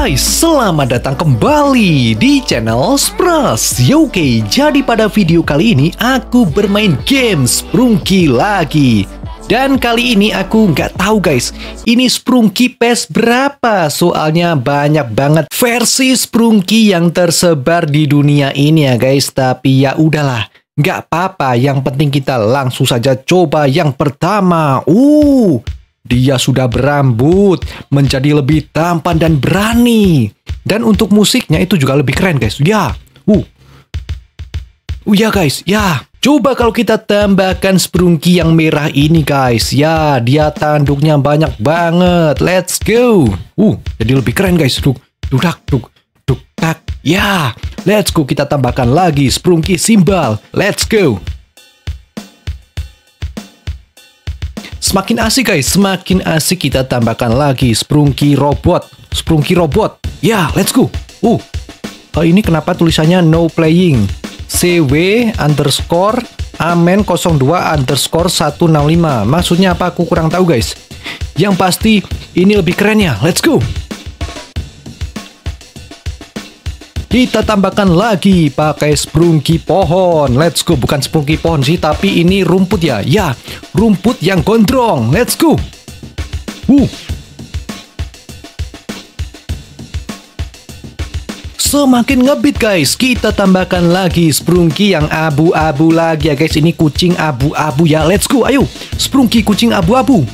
guys, selamat datang kembali di channel Spras. Oke, jadi pada video kali ini aku bermain game Sprunky lagi. Dan kali ini aku nggak tahu guys, ini Sprunky PES berapa. Soalnya banyak banget versi Sprunky yang tersebar di dunia ini ya guys. Tapi ya udahlah, nggak apa-apa. Yang penting kita langsung saja coba yang pertama. Dia sudah berambut, menjadi lebih tampan dan berani. Dan untuk musiknya itu juga lebih keren guys. Ya, ya guys, ya. Coba kalau kita tambahkan Sprunky yang merah ini guys. Ya, dia tanduknya banyak banget. Let's go. Jadi lebih keren guys. Duk, tak. Ya, let's go. Kita tambahkan lagi Sprunky simbal. Let's go. Semakin asik guys, semakin asik. Kita tambahkan lagi Sprunky robot. Ya, let's go. Ini kenapa tulisannya no playing? CW_Amen02_165. Maksudnya apa? Aku kurang tahu guys. Yang pasti ini lebih keren ya. Let's go. Kita tambahkan lagi pakai Sprunky pohon. Let's go. Bukan Sprunky pohon sih, tapi ini rumput ya. Ya, rumput yang gondrong. Let's go. Semakin ngebit guys. Kita tambahkan lagi Sprunky yang abu-abu lagi ya guys. Ini kucing abu-abu ya. Let's go. Ayo, Sprunky kucing abu-abu.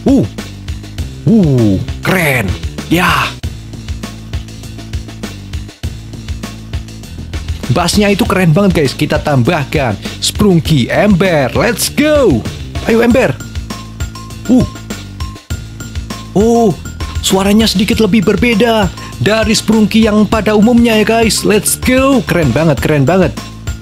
Keren. Ya. Bassnya itu keren banget guys. Kita tambahkan Sprunky ember. Let's go. Ayo ember. Suaranya sedikit lebih berbeda dari Sprunky yang pada umumnya ya guys. Let's go. Keren banget, keren banget.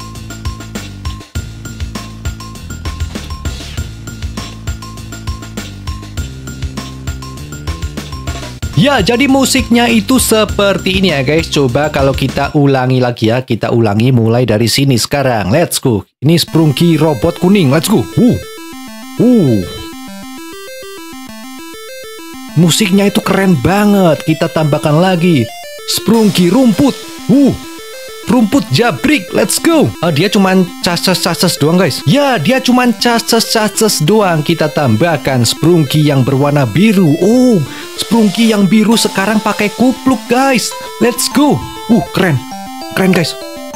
Ya, jadi musiknya itu seperti ini ya guys. Coba kalau kita ulangi lagi ya. Kita ulangi mulai dari sini sekarang. Let's go. Ini Sprunky robot kuning. Let's go. Musiknya itu keren banget. Kita tambahkan lagi Sprunky rumput. Rumput jabrik. Let's go. Dia cuman cases doang guys. Ya, dia cuman cases doang. Kita tambahkan Sprunky yang berwarna biru. Sprunky yang biru sekarang pakai kupluk guys. Let's go. Keren. Keren guys.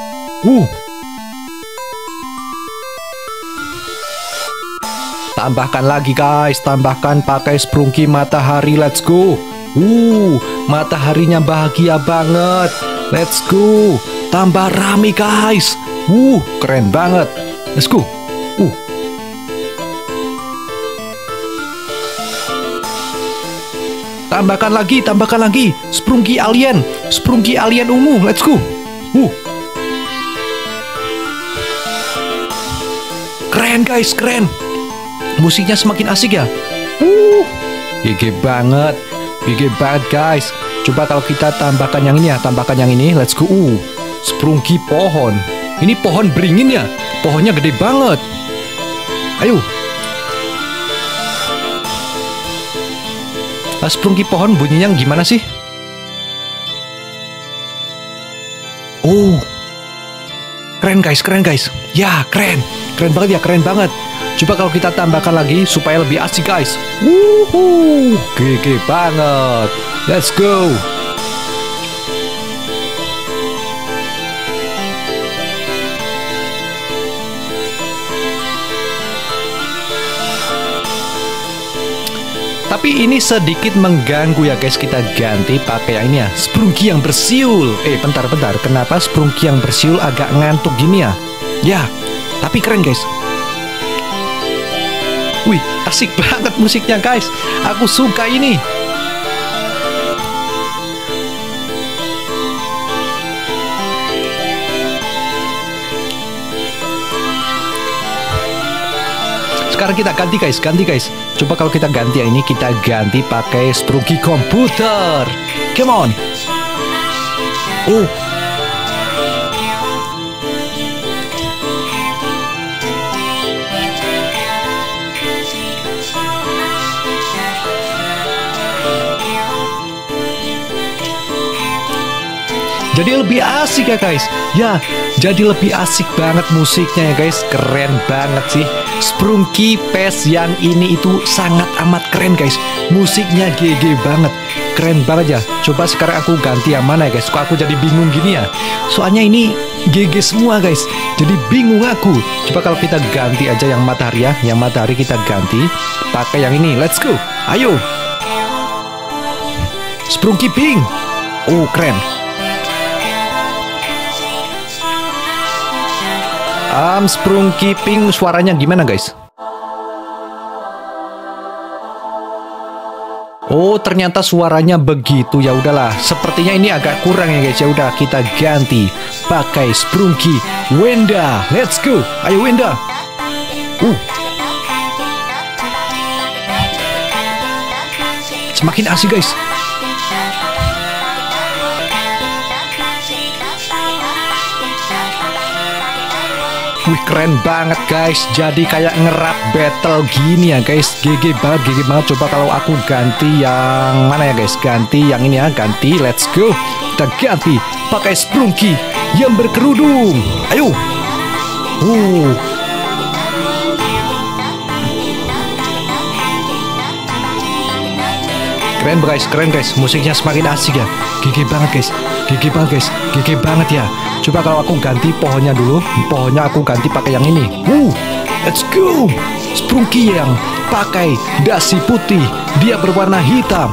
Tambahkan lagi guys. Tambahkan pakai Sprunky matahari. Let's go. Mataharinya bahagia banget. Let's go. Tambah rame guys. Keren banget. Let's go. Tambahkan lagi Sprunky alien ungu. Let's go. Keren guys, keren. Musiknya semakin asik ya. GG banget guys. Coba kalau kita tambahkan yang ini ya, tambahkan yang ini. Let's go. Sprunky pohon. Ini pohon beringin ya. Pohonnya gede banget. Ayo. Sprunky pohon bunyinya gimana sih? Keren guys. Ya, keren. Keren banget ya, keren banget. Coba kalau kita tambahkan lagi supaya lebih asik guys. GG banget. Let's go. Tapi ini sedikit mengganggu ya guys. Kita ganti pakai yang ini ya, Sprunky yang bersiul. Bentar. Kenapa Sprunky yang bersiul agak ngantuk gini ya? Ya, tapi keren guys. Asik banget musiknya guys. Aku suka ini. Sekarang kita ganti guys. Coba kalau kita ganti yang ini, kita ganti pakai Sprunky komputer. Come on. Jadi lebih asik ya guys. Ya, jadi lebih asik banget musiknya ya guys. Keren banget sih. Sprunky PES yang ini itu sangat amat keren guys. Musiknya GG banget. Keren banget ya. Coba sekarang aku ganti yang mana ya guys. Kok aku jadi bingung gini ya. Soalnya ini GG semua guys. Jadi bingung aku. Coba kalau kita ganti aja yang matahari ya. Yang matahari kita ganti pakai yang ini. Let's go. Ayo. Sprunky Pink. Oh, keren. Sprunky Pink suaranya gimana guys? Oh, ternyata suaranya begitu. Ya udahlah, sepertinya ini agak kurang ya guys. Ya udah, kita ganti pakai Sprunky Wenda. Let's go. Ayo Wenda. Semakin asik guys. Wih, keren banget guys. Jadi kayak ngerap battle gini ya guys. GG banget, GG banget. Coba kalau aku ganti yang mana ya guys? Ganti yang ini ya, ganti. Let's go. Kita ganti pakai Sprunky yang berkerudung. Ayo. Keren guys. Musiknya semakin asik ya. GG banget guys. GG banget guys. GG banget ya. Coba kalau aku ganti pohonnya dulu. Pohonnya aku ganti pakai yang ini. Let's go. Sprunky yang pakai dasi putih. Dia berwarna hitam.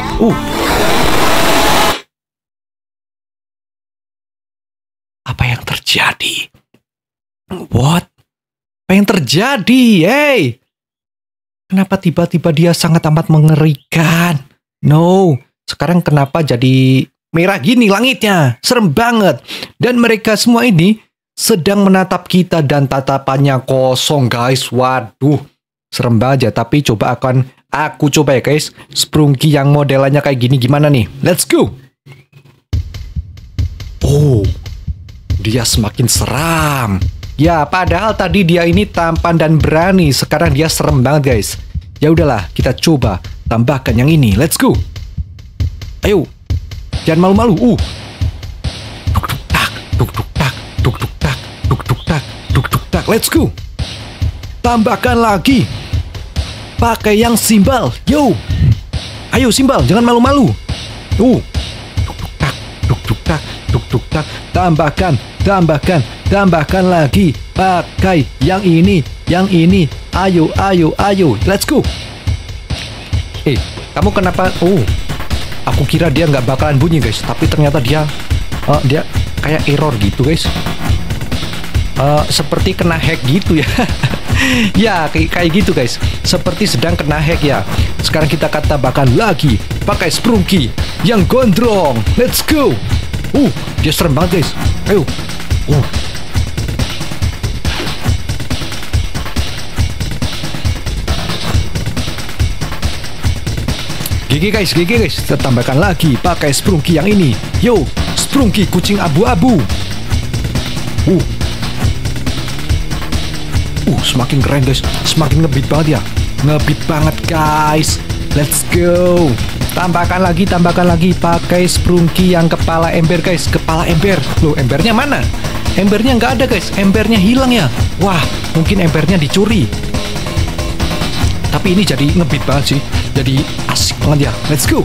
Apa yang terjadi? What? Apa yang terjadi? Hey! Kenapa tiba-tiba dia sangat amat mengerikan? No. Sekarang kenapa jadi merah gini langitnya? Serem banget. Dan mereka semua ini sedang menatap kita dan tatapannya kosong guys. Waduh, serem banget ya. Tapi coba aku coba ya guys. Sprunky yang modelannya kayak gini gimana nih? Let's go. Oh, dia semakin seram. Ya, padahal tadi dia ini tampan dan berani. Sekarang dia serem banget guys. Ya udahlah, kita coba tambahkan yang ini. Let's go. Ayo. Jangan malu-malu. Tuk-tuk-tak. Let's go. Tambahkan lagi. Pakai yang simbal. Yo. Ayo simbal, jangan malu-malu. Tuk-tuk-tak. Tambahkan lagi. Pakai yang ini. Ayo. Let's go. Kamu kenapa? Aku kira dia nggak bakalan bunyi guys, tapi ternyata dia kayak error gitu guys. Seperti kena hack gitu ya. Ya kayak gitu guys, seperti sedang kena hack ya. Sekarang kita akan tambahkan lagi pakai Sprunky yang gondrong. Let's go. Dia serem banget guys. Ayo. GG guys. Kita tambahkan lagi pakai Sprunky yang ini. Yo, Sprunky kucing abu-abu. Semakin keren guys. Semakin ngebit banget ya. Ngebit banget guys. Let's go. Tambahkan lagi pakai Sprunky yang kepala ember guys. Kepala ember. Loh, embernya mana? Embernya nggak ada guys. Embernya hilang ya. Wah, mungkin embernya dicuri. Tapi ini jadi ngebit banget sih. Jadi asik banget ya. Let's go.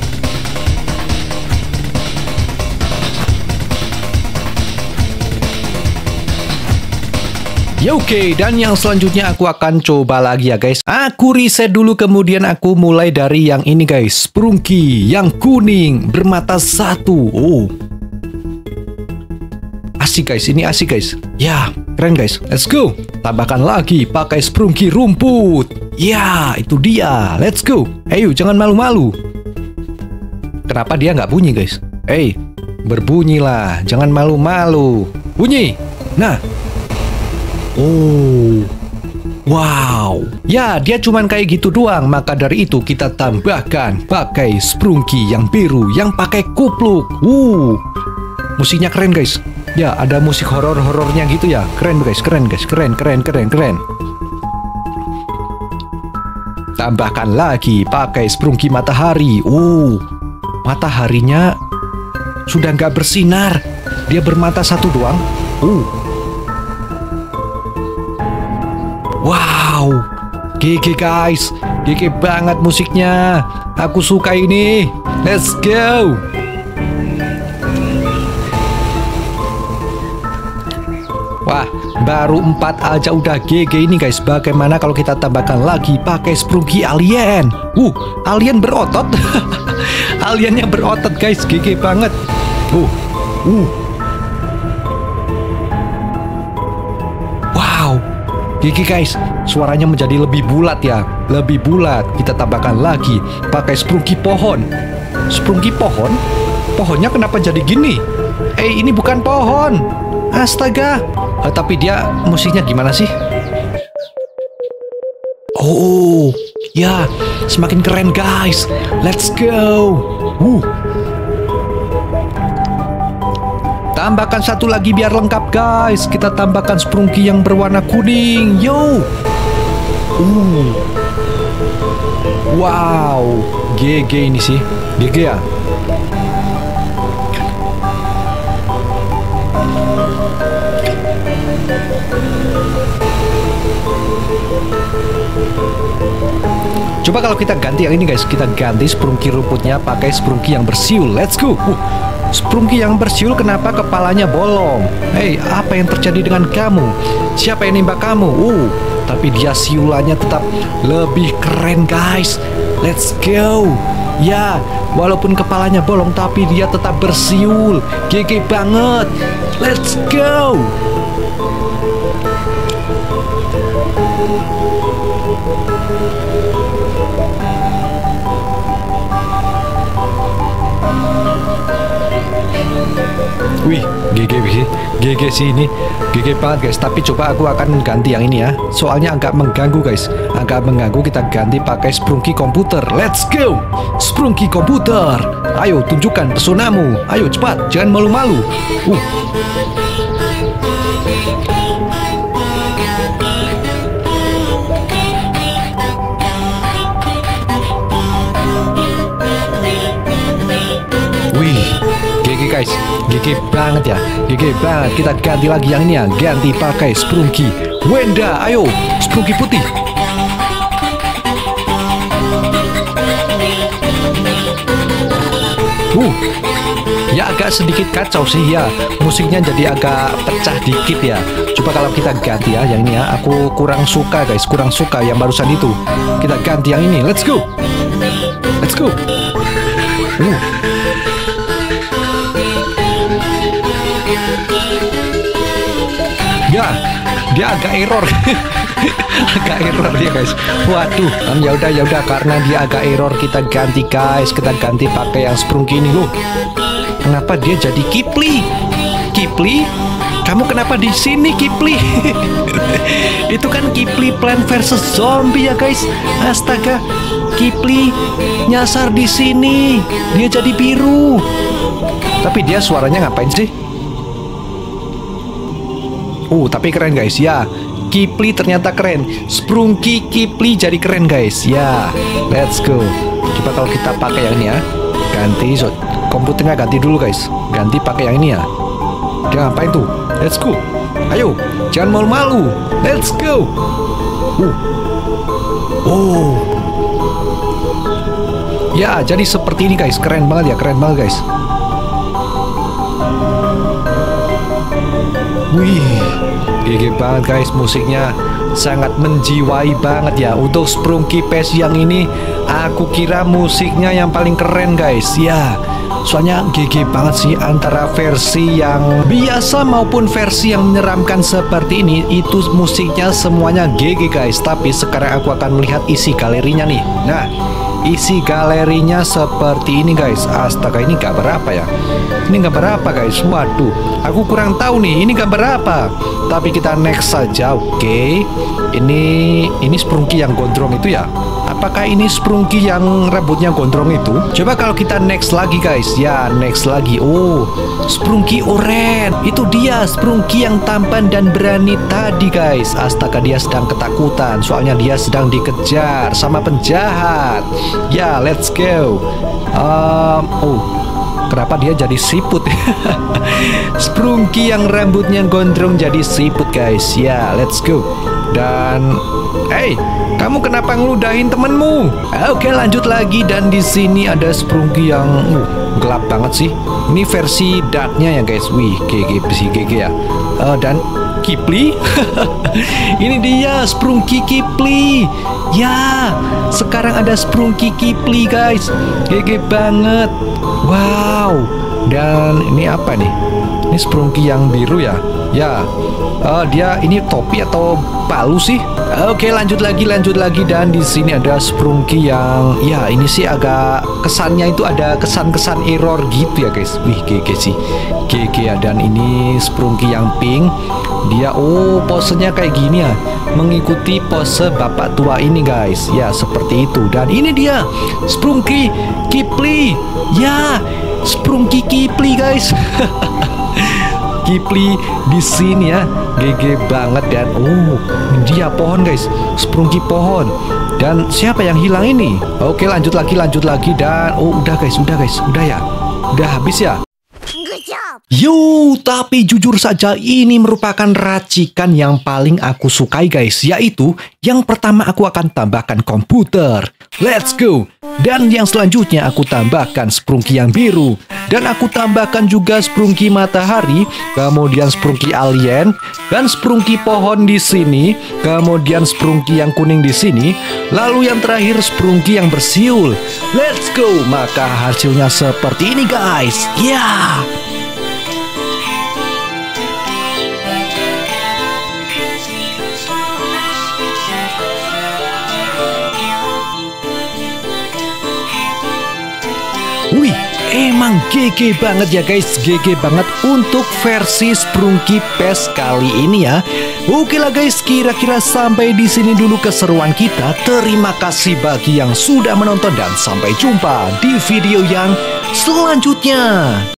Ya oke, dan yang selanjutnya aku akan coba lagi ya guys. Aku reset dulu, kemudian aku mulai dari yang ini guys. Sprunky yang kuning bermata satu. Asik guys, ini asik guys. Ya, keren guys. Let's go. Tambahkan lagi pakai Sprunky rumput. Ya, itu dia. Let's go. Ayo, jangan malu-malu. Kenapa dia nggak bunyi guys? Berbunyilah. Jangan malu-malu. Bunyi. Nah. Wow. Ya, dia cuman kayak gitu doang. Maka dari itu kita tambahkan pakai Sprunky yang biru yang pakai kupluk. Musiknya keren guys. Ya, ada musik horor-horornya gitu ya. Keren guys, keren. Tambahkan lagi pakai Sprunky matahari. Mataharinya sudah nggak bersinar. Dia bermata satu doang. Wow, GG guys, GG banget musiknya. Aku suka ini. Let's go. Wah, baru 4 aja udah GG ini guys. Bagaimana kalau kita tambahkan lagi pakai Sprunky alien? Alien berotot. Aliennya berotot guys, GG banget. Wow, GG guys. Suaranya menjadi lebih bulat ya, lebih bulat. Kita tambahkan lagi pakai Sprunky pohon. Sprunky pohon? Pohonnya kenapa jadi gini? Ini bukan pohon. Astaga. Tapi dia musiknya gimana sih? Oh, ya, semakin keren guys. Let's go. Tambahkan satu lagi biar lengkap guys. Kita tambahkan Sprunky yang berwarna kuning. Yo. Wow, GG ini sih. GG ya. Coba kalau kita ganti yang ini guys, kita ganti Sprunky rumputnya pakai Sprunky yang bersiul. Let's go. Sprunky yang bersiul kenapa kepalanya bolong? Apa yang terjadi dengan kamu? Siapa yang nembak kamu? Tapi dia siulannya tetap lebih keren guys. Let's go. Ya, walaupun kepalanya bolong tapi dia tetap bersiul. GG banget. Let's go. Wih, GG sih ini. GG banget guys. Tapi coba aku akan ganti yang ini ya. Soalnya agak mengganggu guys. Agak mengganggu, kita ganti pakai Sprunky komputer. Let's go. Sprunky komputer. Ayo tunjukkan pesonamu. Ayo cepat, jangan malu-malu. Guys, GG banget ya, GG banget. Kita ganti lagi yang ini ya, ganti pakai Sprunky Wenda. Ayo, Sprunky putih. Ya agak sedikit kacau sih ya, musiknya jadi agak pecah dikit ya. Coba kalau kita ganti ya yang ini ya, aku kurang suka guys, kurang suka yang barusan itu. Kita ganti yang ini, let's go. Let's go. Ya, dia agak error. Agak error ya guys. Waduh, ya udah karena dia agak error kita ganti guys. Kita ganti pakai yang Sprunky ini loh. Kenapa dia jadi Kipli? Kipli? Kamu kenapa di sini Kipli? Itu kan Kipli Plant vs Zombie ya guys. Astaga, Kipli nyasar di sini. Dia jadi biru. Tapi dia suaranya ngapain sih? Tapi keren guys ya. Kipli ternyata keren. Sprunky Kipli jadi keren guys. Ya, let's go. Coba kalau kita pakai yang ini ya. Ganti komputernya, ganti dulu guys. Ganti pakai yang ini ya. Dia ngapain tuh? Let's go. Ayo, jangan malu-malu. Let's go. Ya, jadi seperti ini guys. Keren banget ya, keren banget guys. Wih, GG banget guys, musiknya sangat menjiwai banget ya. Untuk Sprunky PS yang ini, aku kira musiknya yang paling keren guys. Ya, soalnya GG banget sih, antara versi yang biasa maupun versi yang menyeramkan seperti ini, itu musiknya semuanya GG guys. Tapi sekarang aku akan melihat isi galerinya nih. Nah, isi galerinya seperti ini guys. Astaga, ini gambar apa ya? Ini gambar apa guys? Waduh, aku kurang tahu nih ini gambar apa. Tapi kita next saja, oke. Ini Sprunky yang gondrong itu ya. Apakah ini Sprunky yang rambutnya gondrong itu? Coba kalau kita next lagi guys. Ya, next lagi. Sprunky oranye. Itu dia Sprunky yang tampan dan berani tadi guys. Astaga, dia sedang ketakutan. Soalnya dia sedang dikejar sama penjahat. Ya, let's go. Kenapa dia jadi siput? Sprunky yang rambutnya gondrong jadi siput guys. Ya, let's go. Dan hey, kamu kenapa ngeludahin temenmu? Oke, lanjut lagi. Dan di sini ada Sprunky yang gelap banget sih. Ini versi darknya ya guys. Wih, GG si GG ya. Dan Kipli. Ini dia Sprunky Kipli. Ya, sekarang ada Sprunky Kipli guys. GG banget. Wow. Dan ini apa nih? Ini Sprunky yang biru ya. Ya, dia ini topi atau palu sih? Oke, lanjut lagi. Dan di sini ada Sprunky yang, ya ini sih agak kesannya itu ada kesan-kesan error gitu ya guys. Wih, GG sih, GG ya. Dan ini Sprunky yang pink. Dia, posenya kayak gini ya, mengikuti pose bapak tua ini guys. Ya, seperti itu. Dan ini dia Sprunky Kipli. Ya, Sprunky Kipli guys. Kipli di sini ya, GG banget. Dan dia pohon guys, Sprunky pohon. Dan siapa yang hilang ini? Oke, lanjut lagi. Dan udah ya, udah habis ya. Yo, tapi jujur saja ini merupakan racikan yang paling aku sukai guys, yaitu yang pertama aku akan tambahkan komputer. Let's go. Dan yang selanjutnya aku tambahkan Sprunky yang biru. Dan aku tambahkan juga Sprunky matahari, kemudian Sprunky alien, dan Sprunky pohon di sini, kemudian Sprunky yang kuning di sini, lalu yang terakhir Sprunky yang bersiul. Let's go. Maka hasilnya seperti ini guys. Ya. Wih, emang GG banget ya guys, GG banget untuk versi Sprunky PES kali ini ya. Oke lah guys, kira-kira sampai di sini dulu keseruan kita. Terima kasih bagi yang sudah menonton dan sampai jumpa di video yang selanjutnya.